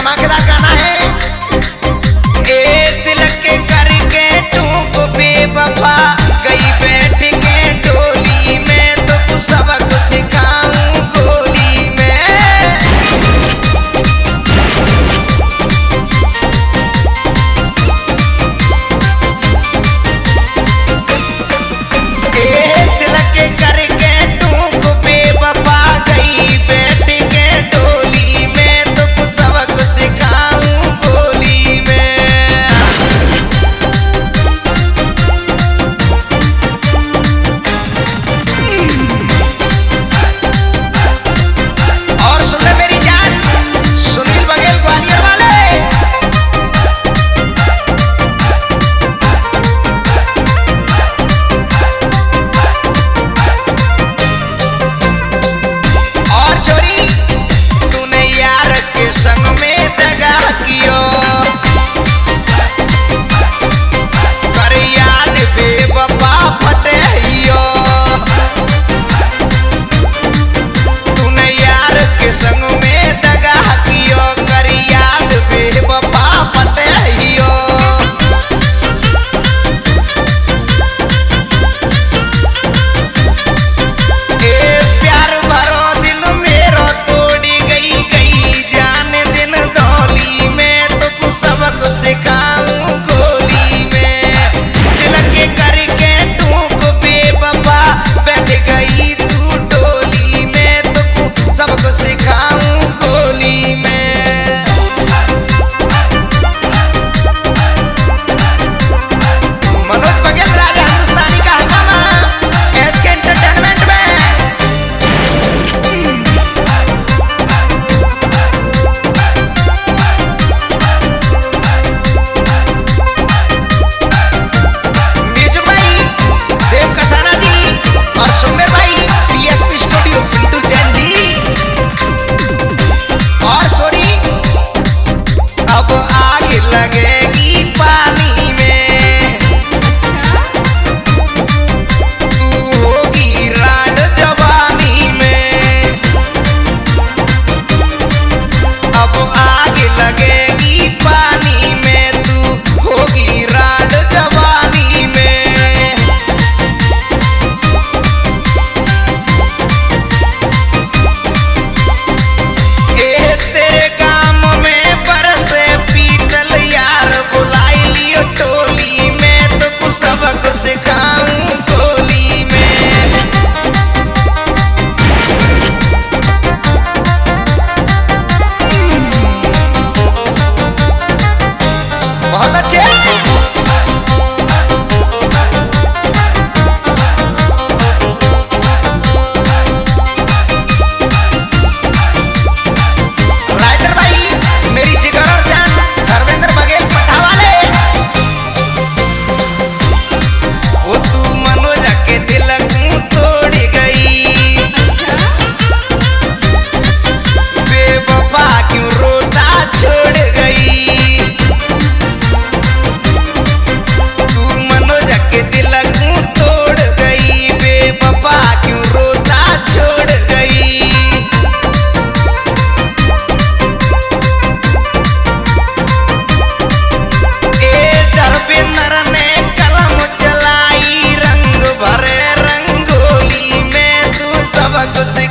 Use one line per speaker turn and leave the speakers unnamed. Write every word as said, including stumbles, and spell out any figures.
धमाकेदार गाना है। ए दिल के करके टूक बेवफा गई बैठ के डोली में, तो कुछ सबक सिखाऊं गोली में। ए दिल के करके टूक बेवफा गई बैठ के डोली में, तो कुछ सबक सिखाऊं गोली में। और सुन ले मेरी जान, सुनील बघेल ग्वालियर वाले। और छोरी तूने यार के संग में दगा कियो, कर याद बेवफा फटहियो। तूने यार के संग में दगा कियो, कर याद बेवफा फटहियो। ए प्यार भरो दिल मेरो तोड़ी गई गई जान दिन दौली में, तो कुछ सबक सिखाऊं गोली में। दिल के करके टूक बेवफा बैठ गई तू डोली में, तो कुछ सबक सिखाऊं गोली में। मनोज बघेल राजा हिंदुस्तानी का हंगामा एसके एंटरटेनमेंट में। नीजू भाई, देव कसाना जी और सुमेर भाई, पीएसपी स्टूडियो पिंटू जैन जी। और सोनी अब आग लगेगी पानी में, तू होगी राड जवानी में। अब आग लगेगी पानी में, तू होगी राड जवानी में। ए तेरे काम में बरसे पीतल यार बुलाई लियो टोली में, तो कुछ सबक सिखाऊं गोली में। बहुत अच्छे। राइटर भाई मेरी जिगर और जान धर्मेंद्र बघेल पठा वाले। वो तू मनोज के दिल को तोड़ गई, बेवफा क्यों रोता छोड़ गई। तू मनोज के दिल को तोड़ गई, बेवफा क्यों रोता छोड़ गई। ए धर्मेंद्र ने कलम चलाई, रंग भरे रंगोली में, तू सबक सिखा